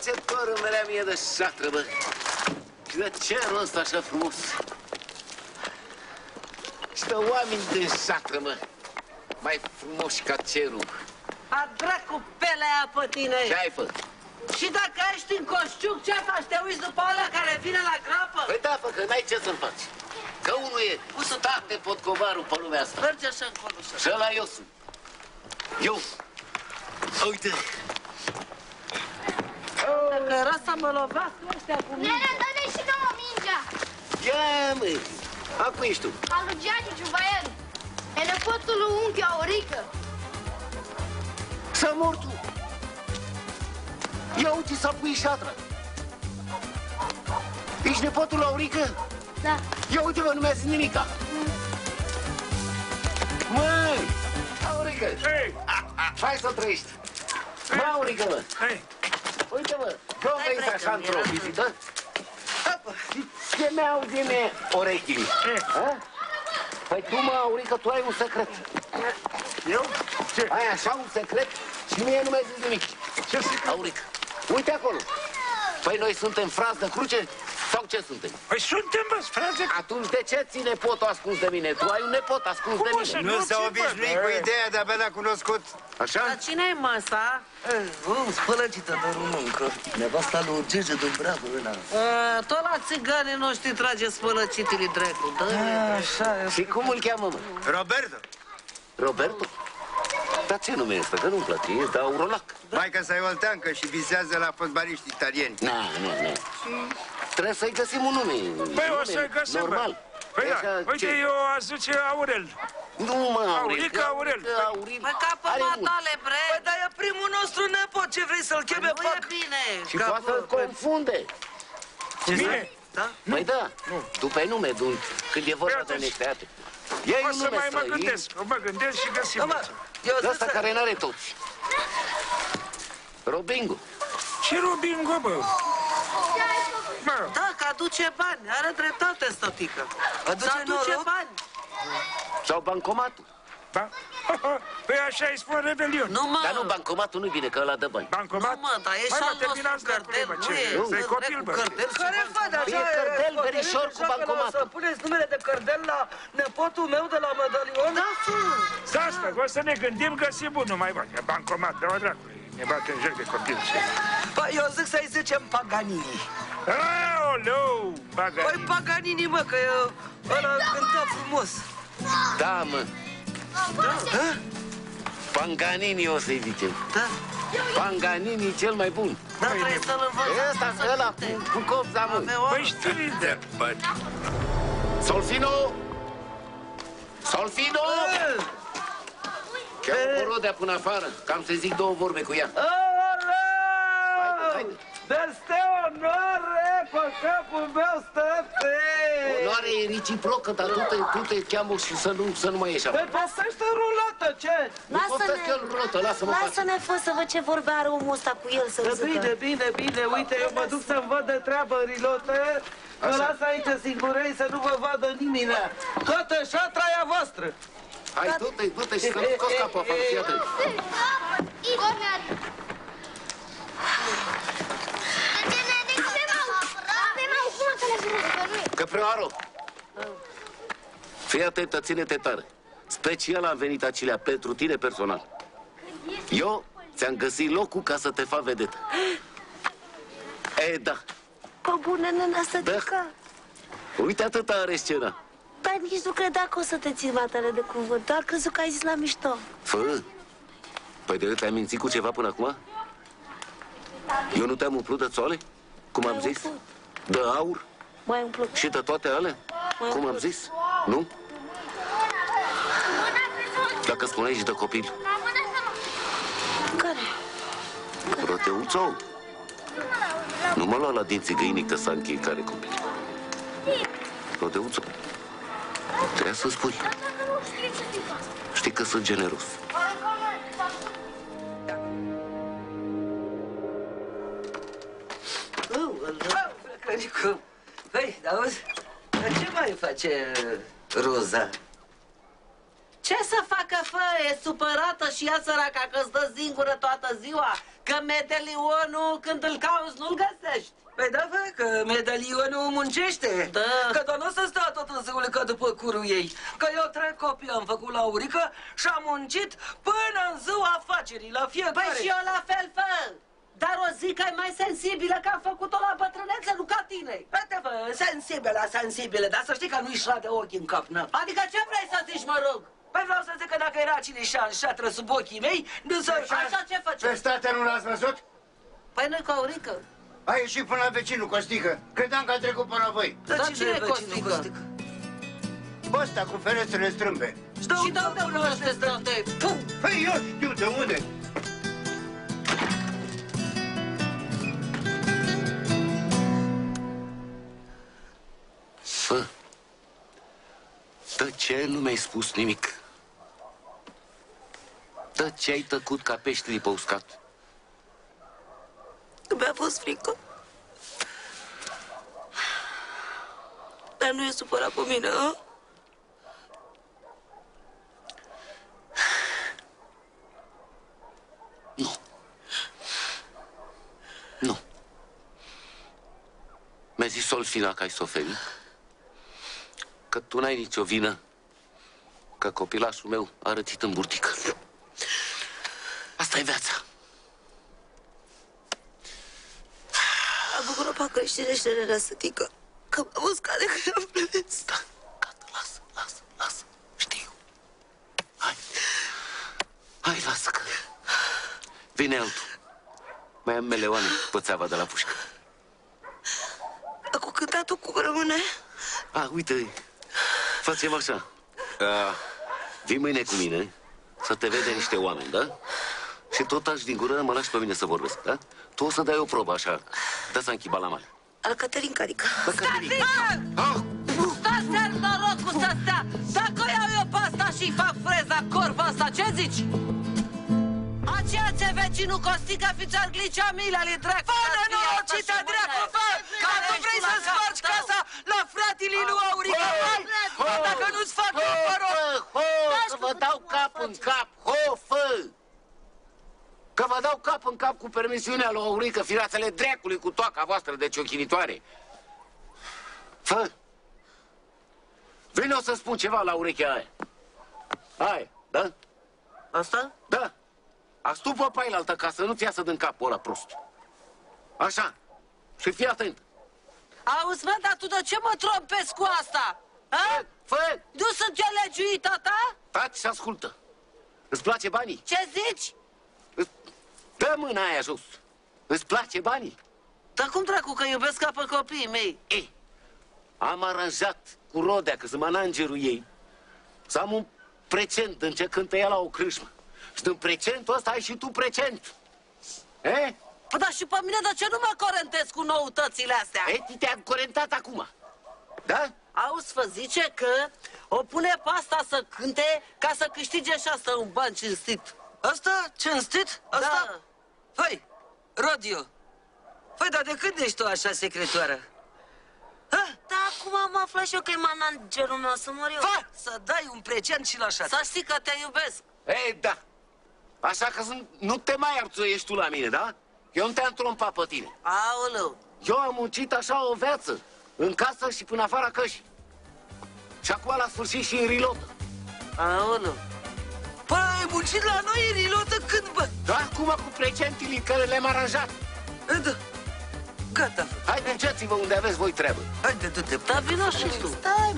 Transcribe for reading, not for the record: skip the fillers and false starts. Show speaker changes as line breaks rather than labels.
place părâmele mie de șatră, bă. Și de cerul ăsta așa frumos. Și de oameni de șatră, mă. Mai frumoși ca cerul.
A dracu pelea pe tine!
Ce ai, fă?
Și dacă ești în coșciuc, ce faci? Te uiți după ăla care vine la grapă?
Păi da, fă, că n-ai ce să-l faci. Că unul e state potcovarul pe lumea asta.
Merge așa încolo, așa.
Și ăla eu sunt. Eu. Uite.
Dacă era să mă lovească ăștia cu mine.
Nene, dă-ne și nouă mingea!
Ia, măi. Acum ești tu.
Al lui Giaci Ciuvaieri. E nepotul lui unchi Aurică.
S-a mort tu. Ia uite, s-a pui șatra. Ești nepotul lui Aurică?
Da.
Ia uite, mă, nu mi-a zis nimica. Măi, Aurică.
Hei!
Hai să trăiești. Mă, Aurică, mă.
Hei!
Uite, mă, că o vezi așa într-o vizită? Ce mi-aude-me orechile? Ha? Păi tu, mă, Aurică, tu ai un secret.
Eu? Ce?
Ai așa un secret și mie nu mi-ai zis nimic.
Ce secret?
Aurică, uite acolo. Păi noi suntem frați de cruce sau ce suntem?
Păi suntem, bă, frate.
Atunci de ce ții nepotul ascuns de mine? Tu ai un nepot ascuns de
Cum o să
mine.
nu
Nu s-a
ți-e,
obișnuit
bă?
cu ideea, de-abia l-a cunoscut.
Așa?
Dar cine e masa?
Spălăcită de româncă. Nevasta lui Gege Dumbrava ăla.
Tot la țiganii noștri trage spălăcitele dracu.
Așa,
Și cum îl cheamă, mă?
Roberto,
Roberto? Dar ce nume este? Că nu-mi place, e de Aurolac.
maica sa e olteancă și visează la fotbaliști italieni.
Nu. Trebuie să-i găsim un nume.
Păi
un
o să-i
nume
găsim, bă.
normal.
Păi da,
Așa,
uite,
ce?
eu aș zice Aurel.
Nu, mă,
Aurică, Aurel.
Aurel.
Păi ca pe
Are mult.
matale, bre.
Păi, dar e primul nostru nepot, ce vrei să-l cheme
Nu e
fac?
bine.
Și poate să-l confunde.
Mine?
Da?
Păi da, tu pe nume, când e vorba de
atunci,
neșteate. Ia
O
un
să
nume
mai mă
străin,
gândesc, mă gândesc și găsim.
Da, mă, eu
de
zic
ăsta
să...
care n-are toți. Robingu.
Și Rubingo, bă. Mă,
Da, că aduce bani. Are dreptate, stătică.
Aduce
Să aduce
noroc?
bani.
Sau bancomatul.
da? Păi așa îi spun rebelion.
Nu, mă.
Dar nu, bancomatul nu-i bine, că ăla dă bani.
Bancomat?
Nu, mă, dar e
Hai,
și
mă,
al
terminați
nostru
dracului,
cărdel,
mă,
nu
ce?
e?
Să-i
Să
copil,
dracu
bă.
cărdel și
Care
bani.
fade așa?
E cărdel, verișor cu bancomat.
Să puneți numele de cărdel la nepotul meu de la medalion?
Da, fă.
Să asta, o să ne gândim, găsim unul mai bun. E bancomat, dă-o dracului. Ne bate în joc de copil.
Păi, eu zic să-i zicem Paganini.
Aoleu, bagă.
Păi Paganini, mă, că ăla cânta frumos.
Da, mă.
Hă?
Panganini o să-i zicem.
Da,
Panganini cel mai bun.
da, trebuie să-l
E
învățăm.
ăsta, ăla, cu copza, mă.
Păi știi de...
Solfino! Solfino! Cheamă Borodea până afară, că am să zic două vorbe cu ea. Haide.
Dă-ste onoare pe capul meu, stăte!
Onoare e reciprocă, dar tu te cheamă și să nu mai ieși
Păi
afară.
păsește rulată, ce?
Nu costă că el rotă, lasă-mă față.
Lasă-ne fă să văd ce vorbe are omul ăsta cu el să zică.
Bine, uite, eu mă duc să-mi văd de treabă, rilote. Mă las aici singurei să nu vă vadă nimeni. Toată șatra e a voastră.
Hai, du-te și să-mi scos capul afară, fii atent.
Igor mi-a...
Căprioaro! Fii atentă, ține-te tare. Special am venit acelea pentru tine personal. Eu ți-am găsit locul ca să te fac vedetă. E, da.
Pe bune, nena, stătică.
Uite, atâta are scena.
Dar nici nu credea că o să te țin matele de cuvânt. Doar crezut că ai zis la mișto.
Fă. Păi de te-ai mințit cu ceva până acum? Eu nu te-am umplut de țoale? Cum am
Mai
zis?
umplut.
De aur?
Mai umplut.
Și de toate alea? Cum am zis? Nu? Dacă spuneai și de copil.
Care?
Roteuțo. Nu mă lua la dinții găinic că s-a încheiat care copil. Roteuțo. Trebuia să spui. Știi că sunt generos.
Crănicu, păi, auzi, dar ce mai face Roza?
Ce să facă, fă? E supărată și ea săraca că stă singură toată ziua? că medalionul când îl cauți nu-l găsești.
Păi da, bă, că medalionul muncește.
Da.
Că doar nu o să stea tot în zăulică după curul ei. Că eu 3 copii am făcut la Aurică și am muncit până în ziua afacerii, la fiecare.
Păi și eu la fel, fă. Dar o zic că e mai sensibilă, că am făcut-o la bătrânețe, nu ca tine.
Uite, bă, sensibilă, dar să știi că nu-i șade ochii în cap, n-am.
Adică ce vrei să zici, mă rog?
Păi vreau să zic că dacă era cine șatră sub ochii mei, nu să...
Așa ce
Pe
facem?
statea nu l-ați văzut?
Păi nu-i Aurică.
A ieșit până la vecinul Costică. Credeam că a trecut până la voi.
Dar cine e
vecinul
Costică?
Ăsta cu ferestrele strâmbe.
Și de unde cunoște străte?
Păi eu știu de unde.
Fă, de ce nu mi-ai spus nimic? De ce ai tăcut ca peștele pe uscat?
Că mi-a fost frică. Dar nu e supărat pe mine, a?
Nu. Nu. Mi-a zis Solfina că ai suferit, că tu n-ai nicio vină, că copilașul meu a rățit în burtică. Asta e viața.
Am făcut o pacă și de sătică. Că m-am uscat de când am plâns.
Da, gata, lasă. Știu. Hai, lasă că... Vine altul. Mai am meleoane pe țeava de la pușcă.
Cu cântatul cum rămâne?
Uite, facem așa. Vii mâine cu mine să te vede niște oameni, da? Și tot aș din gură mă lași pe mine să vorbesc, da? Tu o să dai o probă așa, dă să închiba la mare.
Al Caterinca, adică.
Stă-ți norocul să stea! Dacă o iau eu pe asta și fac freza corva asta, ce zici? Aceea ce vecinul Costică ficiar glicea mila li dracu.
Fă nenorocita, dracu, fă! Că tu vrei să spargi casa la fratele lui Aurică, fă! Dacă nu-ți fac eu, mă rog!
Că vă dau cap în cap, fă! Că vă dau cap în cap cu permisiunea lui Aurică, firațele dracului cu toaca voastră de ciochinitoare. Fă! Vine o să spun ceva la urechea aia. Aia, da?
Asta?
Da. Astupă pe ailaltă ca să nu-ți iasă din capul ăla prost. Așa. Și fii atent.
Auzi, mă, dar tu de ce mă trompezi cu asta? Ha?
Fă!
Nu sunt eu legiuita ta?
Taci și ascultă. Îți place banii?
Ce zici?
Dă mâna aia jos. Îți place banii?
Dar cum dracu că iubesc ca pe copiii mei?
Ei, am aranjat cu Rodea, că sunt managerul ei, să am un precent în ce cântă ea la o crâșmă. Și din precentul ăsta ai și tu precent.
Dar și pe mine de ce nu mă corentez cu noutățile astea?
Te-am corentat acum. Da?
Auzi, fă, zice că o pune pe asta să cânte ca să câștige și asta un ban cinstit.
Asta? Cinstit? Asta?
Da.
Păi, Rodio, păi, dar de când ești tu așa secretoară?
Da, acum am aflat și eu că e managerul meu, să mor eu.
Fă, să dai un precent și la așa.
Să știi că te iubesc.
Ei, da. Așa că nu te mai arțuiești tu la mine, da? Eu nu te-am trompat pe tine.
Aoleu.
Eu am muncit așa o viață, în casă și până afara cășii. Și acum la sfârșit și în rilotă.
Aoleu.
Păi, ai muncit la noi în rilotă când, bă?
Da, acum cu precentile care le-am aranjat.
Da. Gata, fă.
Hai, duceți-vă unde aveți voi treabă.
Haide, du-te.
Dar vino și tu.
Stai,